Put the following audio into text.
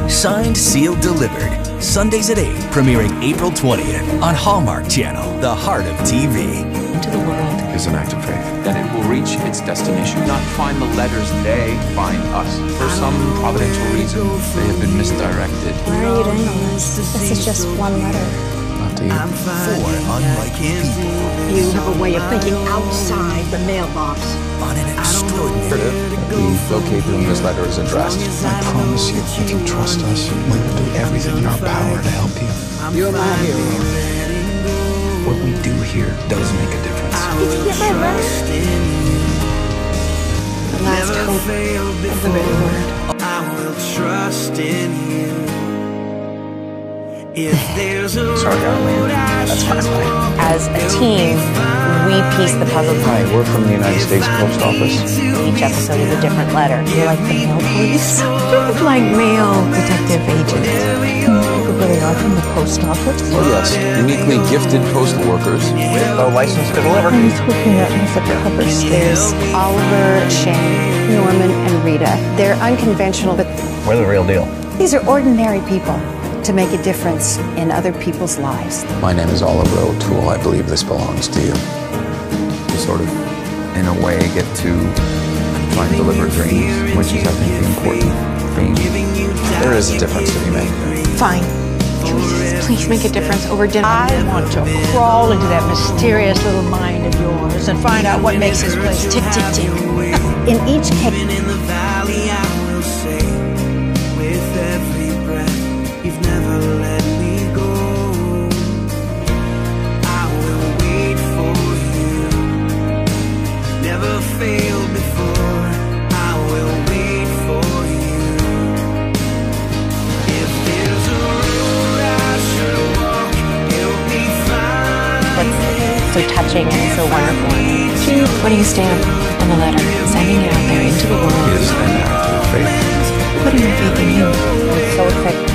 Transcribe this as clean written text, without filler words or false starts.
Signed, sealed, delivered. Sundays at 8, premiering April 20th on Hallmark Channel, the heart of TV. Into the world is an act of faith. That it will reach its destination. Not find the letters, they find us. For some providential reason, they have been misdirected. Why are you doing all this? This is just one letter. Not to you. 4 unlikely people You have a way of thinking outside the mailbox. on an extraordinary... We locate whom this letter is addressed. I promise you, if you trust us, we will do everything in our power to help you. You're my hero. What we do here does make a difference. Did you get my letter? The last hope of the written word. I will trust in you. If there's a Sorry, Arlene. That's fine. As a team, we piece the puzzle Hi, together. we're from the United States Post Office. Each episode is a different letter. You're like the mail police. Sort of like male detective agents. People really are from the post office. Oh yes, uniquely gifted postal workers. No license to deliver. I was hoping that was the cover stays. Oliver, Shane, Norman and Rita. They're unconventional, but We're the real deal. these are ordinary people to make a difference in other people's lives. My name is Oliver O'Toole. I believe this belongs to you. To sort of, in a way, get to try and deliver dreams, which is, I think, the important theme. There is a difference to be made. Fine. Can we just please make a difference over dinner? I want to crawl into that mysterious little mind of yours and find out what makes this place tick, tick, tick. In each case, in the valley, I will say, with every breath, you've never let me go. I will wait for you. Never failed before. I will wait for you. If there's a road I should walk, it'll be fine. What's so touching and so wonderful. Gee, putting a stamp on the letter, sending it out there into the world, Is an act of faith. putting your faith in you. It's so exciting.